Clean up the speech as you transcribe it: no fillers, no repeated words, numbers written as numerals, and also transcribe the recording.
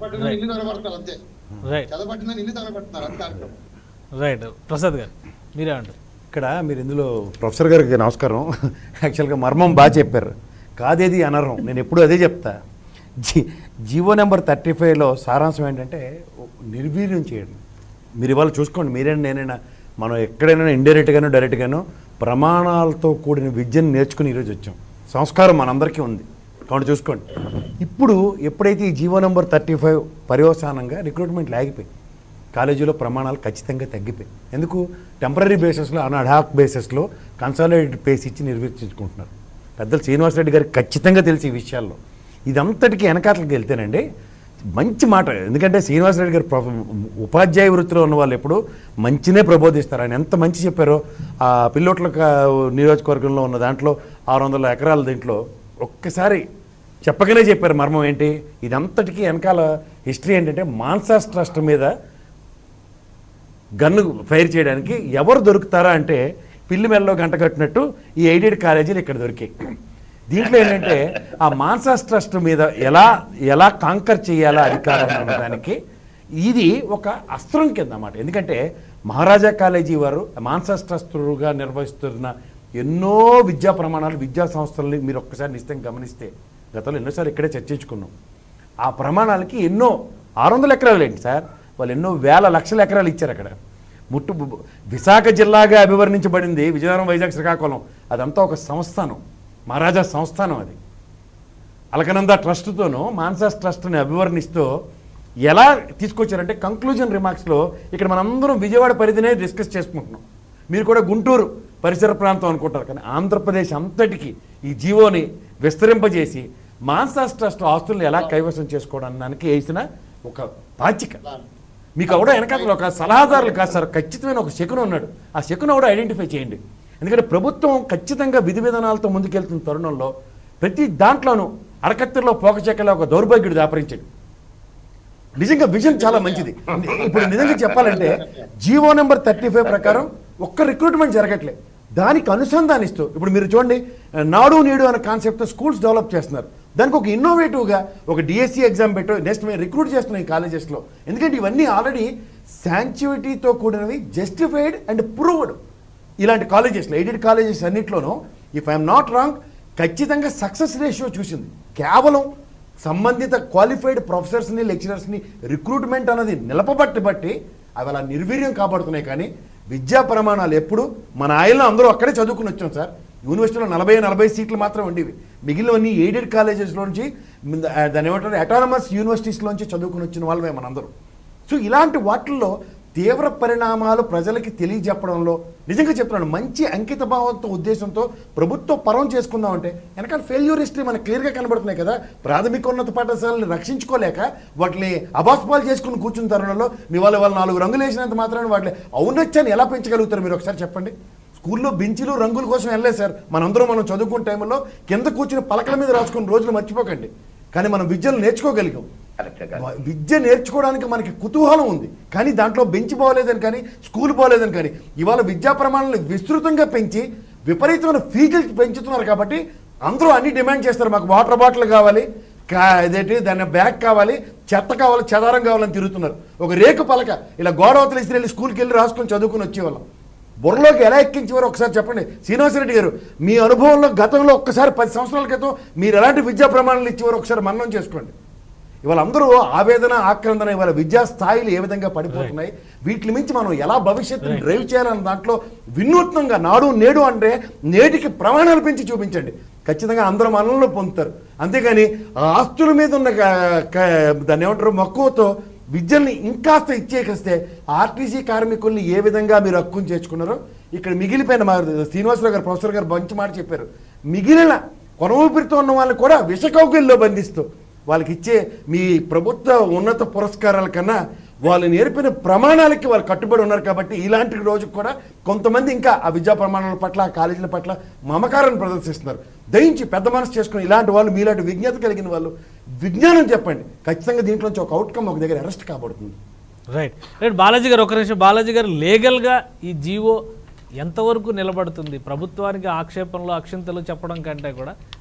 Right. Prasad గారు మీరేమంటారు? ఇక్కడ మీరు ఇందులో ప్రొఫెసర్ గారికి నమస్కారం. యాక్చువల్గా మర్మం బాగా చెప్పారు, కాదేది అనర్హం. నేను ఎప్పుడు అదే చెప్తా. జీవో నెంబర్ 35లో సారాంశం ఏంటంటే నిర్వీర్యం చేయడం. మీరు ఇవాళ చూసుకోండి, మీరైనా నేనైనా మనం ఎక్కడైనా ఇండైరెక్ట్గానో డైరెక్ట్గానో ప్రమాణాలతో కూడిన విద్యను నేర్చుకుని ఈరోజు వచ్చాం. సంస్కారం మనందరికీ ఉంది కాబట్టి చూసుకోండి. ఇప్పుడు ఎప్పుడైతే ఈ జీవో నెంబర్ 35 పర్యవసానంగా రిక్రూట్మెంట్లు ఆగిపోయి కాలేజీలో ప్రమాణాలు ఖచ్చితంగా తగ్గిపోయి, ఎందుకు టెంపరీ బేసిస్లో అన్అడాక్ బేసిస్లో కన్సాలిడేటెడ్ పేస్ ఇచ్చి నిర్వర్తించుకుంటున్నారు. పెద్దలు శ్రీనివాసరెడ్డి గారికి ఖచ్చితంగా తెలిసి ఈ విషయాల్లో ఇదంతటికీ వెనకాతలకు వెళ్తేనండి మంచి మాట. ఎందుకంటే శ్రీనివాసరెడ్డి గారు ఉపాధ్యాయ వృత్తిలో ఉన్న వాళ్ళు ఎప్పుడు మంచినే ప్రబోధిస్తారు. ఆయన ఎంత మంచి చెప్పారో ఆ పిల్లోట్ల నియోజకవర్గంలో ఉన్న దాంట్లో 600 ఎకరాల దీంట్లో ఒక్కసారి చెప్పగానే చెప్పారు మర్మం ఏంటి. ఇదంతటికీ వెనకాల హిస్టరీ ఏంటంటే మాన్సాస్ ట్రస్ట్ మీద గన్ను ఫైర్ చేయడానికి ఎవరు దొరుకుతారా అంటే పిల్లి మెల్లో గంట కట్టినట్టు ఈ ఎయిడెడ్ కాలేజీలు ఇక్కడ దొరికాయి. దీంట్లో ఏంటంటే ఆ మాన్సాస్ ట్రస్ట్ మీద ఎలా కాంకర్ చేయాలా అధికారం అన్నదానికి ఇది ఒక అస్త్రం కింద అన్నమాట. ఎందుకంటే మహారాజా కాలేజీ వారు మాన్సాస్ ట్రస్ట్గా నిర్వహిస్తున్న ఎన్నో విద్యా ప్రమాణాలు విద్యా సంస్థలని మీరు ఒక్కసారి నిశ్చితంగా గమనిస్తే గతంలో ఎన్నోసార్లు ఇక్కడే చర్చించుకున్నాం. ఆ ప్రమాణాలకి ఎన్నో 600 ఎకరాలు ఏంటి సార్, వాళ్ళు ఎన్నో వేల లక్షల ఎకరాలు ఇచ్చారు. అక్కడ విశాఖ జిల్లాగా అభివర్ణించబడింది విజయనగరం, వైజాగ్, శ్రీకాకుళం. అదంతా ఒక సంస్థానం, మహారాజా సంస్థానం. అది అలకనంద ట్రస్ట్తోనూ మాన్సాస్ ట్రస్ట్ని అభివర్ణిస్తూ ఎలా తీసుకొచ్చారంటే కంక్లూజన్ రిమార్క్స్లో ఇక్కడ మనందరం విజయవాడ పరిధినే డిస్కస్ చేసుకుంటున్నాం. మీరు కూడా గుంటూరు పరిసర ప్రాంతం అనుకుంటారు, కానీ ఆంధ్రప్రదేశ్ అంతటికి ఈ జీవోని విస్తరింపజేసి మాన్సాస్ ట్రస్ట్ ఆస్తులను ఎలా కైవసం చేసుకోవడానికి వేసిన ఒక పాచిక. మీకు కూడా వెనకాల ఒక సలహాదారులు కాదు సార్, ఖచ్చితమైన ఒక శకును ఉన్నాడు. ఆ శకును కూడా ఐడెంటిఫై చేయండి. ఎందుకంటే ప్రభుత్వం ఖచ్చితంగా విధి విధానాలతో ముందుకెళ్తున్న తరుణంలో ప్రతి దాంట్లోనూ అడకత్తెరలో పోకచెక్కలో ఒక దౌర్భాగ్యుడు దాపరించాడు. నిజంగా విజన్ చాలా మంచిది. ఇప్పుడు నిజంగా చెప్పాలంటే జీవో నెంబర్ 35 ప్రకారం ఒక్క రిక్రూట్మెంట్ జరగట్లేదు. దానికి అనుసంధానిస్తూ ఇప్పుడు మీరు చూడండి, నాడు నేడు అనే కాన్సెప్ట్తో స్కూల్స్ డెవలప్ చేస్తున్నారు. దానికి ఒక ఇన్నోవేటివ్గా ఒక డిఎస్సి ఎగ్జామ్ పెట్టో నెక్స్ట్ మేము రిక్రూట్ చేస్తున్నాం ఈ కాలేజెస్లో. ఎందుకంటే ఇవన్నీ ఆల్రెడీ శాంక్చుయిటీతో కూడినవి, జస్టిఫైడ్ అండ్ ప్రూవ్డ్. ఇలాంటి కాలేజెస్లో ఎయిడెడ్ కాలేజెస్ అన్నింటిలోనూ ఇఫ్ ఐఎమ్ నాట్ రాంగ్ ఖచ్చితంగా సక్సెస్ రేషియో చూసింది. కేవలం సంబంధిత క్వాలిఫైడ్ ప్రొఫెసర్స్ని లెక్చరర్స్ని రిక్రూట్మెంట్ అన్నది నిలపబట్టి అవి అలా నిర్వీర్యం కాబడుతున్నాయి. కానీ విద్యా ప్రమాణాలు ఎప్పుడు మన ఆయనలో అందరూ అక్కడే చదువుకుని వచ్చాం సార్. యూనివర్సిటీలో 40 సీట్లు మాత్రం ఉండేవి. మిగిలినవన్నీ ఎయిడెడ్ కాలేజెస్లోంచి దాని ఏమంటారు అటానమస్ యూనివర్సిటీస్లోంచి చదువుకుని వచ్చిన వాళ్ళమే మనందరూ. సో ఇలాంటి వాటిల్లో తీవ్ర పరిణామాలు ప్రజలకి తెలియజెప్పడంలో నిజంగా చెప్తున్నాను మంచి అంకిత భావంతో ఉద్దేశంతో ప్రభుత్వం పరం చేసుకుందామంటే వెనకాల ఫెయిల్యూర్ హిస్టరీ మనకు క్లియర్గా కనబడుతున్నాయి కదా. ప్రాథమికోన్నత పాఠశాలని రక్షించుకోలేక వాటిని అబాస్పాలు చేసుకుని కూర్చున్న తరుణంలో మీ వాళ్ళు 4 రంగులు వేసినంత మాత్రాన్ని వాటిని ఔన్నత్యాన్ని ఎలా పెంచగలుగుతారు మీరు ఒకసారి చెప్పండి. స్కూల్లో బెంచీలు రంగుల కోసం వెళ్ళలేదు సార్. మనం చదువుకునే టైంలో కింద కూర్చుని పలకల మీద రాసుకుని రోజులు మర్చిపోకండి. కానీ మనం విద్యను నేర్చుకోగలిగాం. విద్య నేర్చుకోవడానికి మనకి కుతూహలం ఉంది, కానీ దాంట్లో బెంచ్ బాగోలేదని కానీ స్కూల్ బాగోలేదని కానీ ఇవాళ విద్యా ప్రమాణాలను విస్తృతంగా పెంచి విపరీతమైన ఫీజులు పెంచుతున్నారు. కాబట్టి అందరూ అన్ని డిమాండ్ చేస్తారు. మాకు వాటర్ బాటిల్ కావాలి, ఇదేంటి దాని బ్యాగ్ కావాలి, చెత్త కావాలి, చెదారం కావాలని తిరుగుతున్నారు. ఒక రేకు పలక ఇలా గోడవతలు ఇసి వెళ్ళి స్కూల్కి వెళ్ళి రాసుకొని చదువుకుని వచ్చేవాళ్ళం. బుర్రలోకి ఎలా ఎక్కించేవారు ఒకసారి చెప్పండి. శ్రీనివాసరెడ్డి గారు మీ అనుభవంలో గతంలో ఒక్కసారి 10 సంవత్సరాల క్రితం మీరు ఎలాంటి విద్యా ప్రమాణాలు ఇచ్చేవారు ఒకసారి మననం చేసుకోండి. ఇవాళ అందరూ ఆవేదన ఆక్రందన ఇవాళ విద్యా స్థాయిలు ఏ విధంగా పడిపోతున్నాయి, వీటిని మించి మనం ఎలా భవిష్యత్తుని డ్రైవ్ చేయాలన్న దాంట్లో వినూత్నంగా నాడు నేడు అంటే నేటికి ప్రమాణాలు పెంచి చూపించండి. ఖచ్చితంగా అందరూ మనల్ని పొందుతారు. అంతేగాని ఆస్తుల మీద ఉన్న దాన్ని ఏమంటారు మక్కువతో విద్యల్ని ఇంకాస్త ఇచ్చేకిస్తే ఆర్టీసీ కార్మికుల్ని ఏ విధంగా మీరు హక్కును చేర్చుకున్నారో ఇక్కడ మిగిలిపోయిన మా శ్రీనివాసరావు గారు ప్రొఫెసర్ గారు మంచి మాట చెప్పారు. మిగిలిన కొన ఊపిరితో ఉన్న వాళ్ళని కూడా విషకౌగిల్లో బంధిస్తూ వాళ్ళకి ఇచ్చే మీ ప్రభుత్వ ఉన్నత పురస్కారాల కన్నా వాళ్ళు నేర్పిన ప్రమాణాలకి వాళ్ళు కట్టుబడి ఉన్నారు. కాబట్టి ఇలాంటి రోజుకు కూడా కొంతమంది ఇంకా ఆ విద్యా ప్రమాణాల పట్ల ఆ కాలేజీల పట్ల మమకారాన్ని ప్రదర్శిస్తున్నారు. దయించి పెద్ద మనసు చేసుకుని ఇలాంటి వాళ్ళు మీలాంటి విజ్ఞత కలిగిన వాళ్ళు విజ్ఞానం చెప్పండి. ఖచ్చితంగా దీంట్లోంచి ఒక అవుట్కమ్ ఒక దగ్గర అరెస్ట్ కాబడుతుంది. రైట్ బాలాజీ గారు ఒక నిమిషం. బాలాజీ గారు లీగల్గా ఈ జీవో ఎంతవరకు నిలబడుతుంది? ప్రభుత్వానికి ఆక్షేపణలు అక్షంతలు చెప్పడం కంటే కూడా